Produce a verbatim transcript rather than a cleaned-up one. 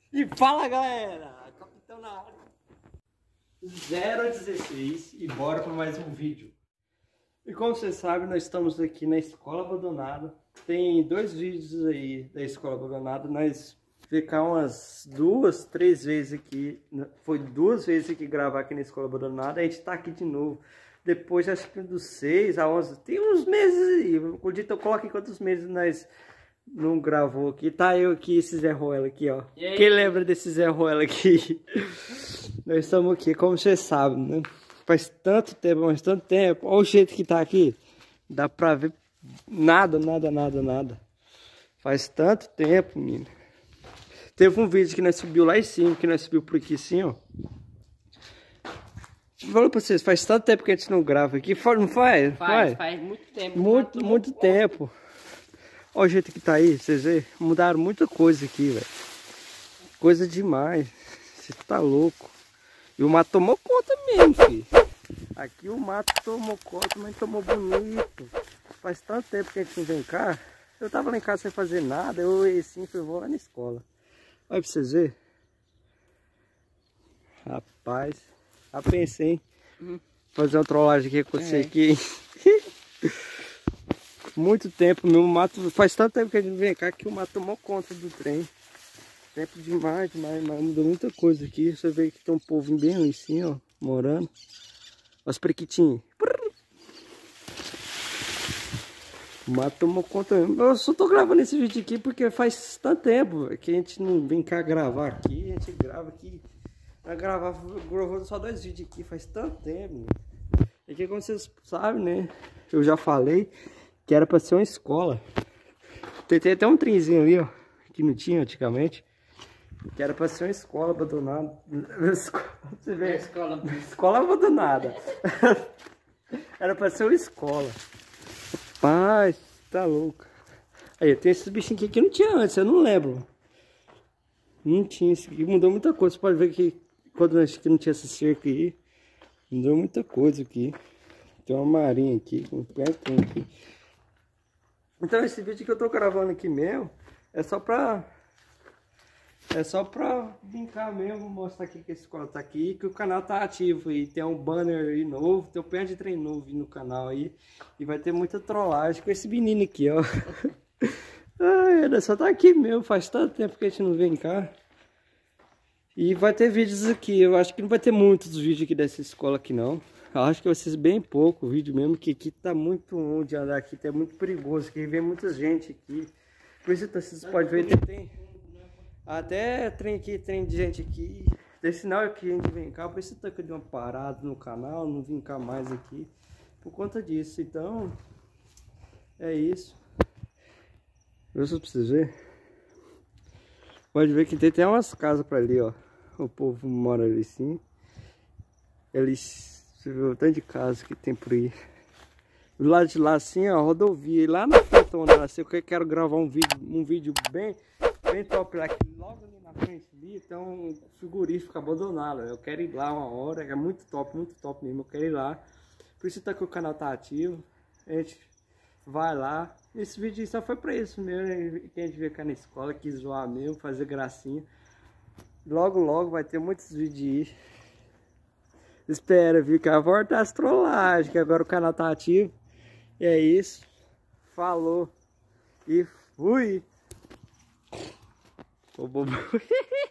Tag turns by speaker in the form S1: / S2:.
S1: E fala, galera! Capitão na área. zero a dezesseis e bora para mais um vídeo. E como vocês sabem, nós estamos aqui na escola abandonada. Tem dois vídeos aí da escola abandonada. Nós ficamos umas duas, três vezes aqui. Foi duas vezes aqui gravar aqui na escola abandonada. A gente tá aqui de novo. Depois, acho que dos seis a onze. Tem uns meses aí. Eu coloco em quantos meses nós não gravou aqui. Tá eu aqui, esse Zé Ruela aqui, ó. Quem lembra desse Zé Ruela aqui? Nós estamos aqui, como vocês sabem, né? Faz tanto tempo, mas tanto tempo. Olha o jeito que tá aqui. Dá pra ver nada, nada, nada, nada. Faz tanto tempo, menino. Teve um vídeo que nós subiu lá em cima, que nós subiu por aqui assim, ó. Falou pra vocês, faz tanto tempo que a gente não grava aqui. Não faz?
S2: Faz, faz, faz muito tempo.
S1: Muito, muito tempo. Olha o jeito que tá aí, vocês veem? Mudaram muita coisa aqui, velho. Coisa demais. Você tá louco. E o mato tomou conta mesmo, filho. Aqui o mato tomou conta, mas tomou bonito. Faz tanto tempo que a gente não vem cá. Eu tava lá em casa sem fazer nada. Eu e assim, eu vou lá na escola. Olha pra vocês verem. Rapaz. Já pensei em fazer uma trollagem aqui com você é. aqui. Muito tempo mesmo. O mato. Faz tanto tempo que a gente vem cá que o mato tomou conta do trem. Tempo demais, demais, demais. Mudou muita coisa aqui. Você vê que tem um povo bem ali em cima, ó, morando. Olha os periquitinhos. O mato tomou conta mesmo. Eu só tô gravando esse vídeo aqui porque faz tanto tempo que a gente não vem cá gravar aqui. A gente grava aqui. Vai gravar, gravando só dois vídeos aqui. Faz tanto tempo. E que, como vocês sabem, né? Eu já falei que era pra ser uma escola. Tem, tem até um trenzinho ali, ó. Que não tinha antigamente. Que era pra ser uma escola abandonada. Você vê?
S2: Escola.
S1: Escola abandonada. Era pra ser uma escola. Pai, tá louco. Aí, tem esses bichinhos aqui que não tinha antes, eu não lembro. Não tinha isso aqui, mudou muita coisa. Você pode ver que quando acho que não tinha esse cerco aí, mudou muita coisa aqui. Tem uma marinha aqui, um pertinho aqui. Então esse vídeo que eu tô gravando aqui mesmo é só pra É só pra brincar mesmo, mostrar aqui que a escola tá aqui, que o canal tá ativo e tem um banner aí novo, tem um pé de trem novo no canal aí. E vai ter muita trollagem com esse menino aqui, ó. Ai, ele só tá aqui mesmo, faz tanto tempo que a gente não vem cá. E vai ter vídeos aqui, eu acho que não vai ter muitos vídeos aqui dessa escola aqui não. Eu acho que vai ser bem pouco o vídeo mesmo, que aqui tá muito ruim de andar aqui, tá muito perigoso, que vem muita gente aqui. Por isso vocês podem ver, tem... Até trem aqui, trem de gente aqui. Desse sinal é que a gente vem cá, por isso tá que deu uma parada no canal, não vim cá mais aqui. Por conta disso, então é isso. Eu só preciso ver. Pode ver que tem até umas casas pra ali, ó. O povo mora ali sim. Eles, você vê o tanto de casa que tem por aí. Do lado de lá assim, ó, rodovia. E lá na frente onde eu nasci, eu quero gravar um vídeo, um vídeo bem... bem top aqui, logo ali na frente ali, tem um frigorífico abandonado. Eu quero ir lá uma hora, é muito top, muito top mesmo. Eu quero ir lá. Por isso tá que o canal tá ativo. A gente vai lá. Esse vídeo só foi pra isso mesmo. Quem a gente veio cá na escola, quis zoar mesmo, fazer gracinha. Logo, logo vai ter muitos vídeos aí. Espera, viu? Que vai voltar as trollagens, que agora o canal tá ativo. E é isso. Falou. E fui. Ô, bobo.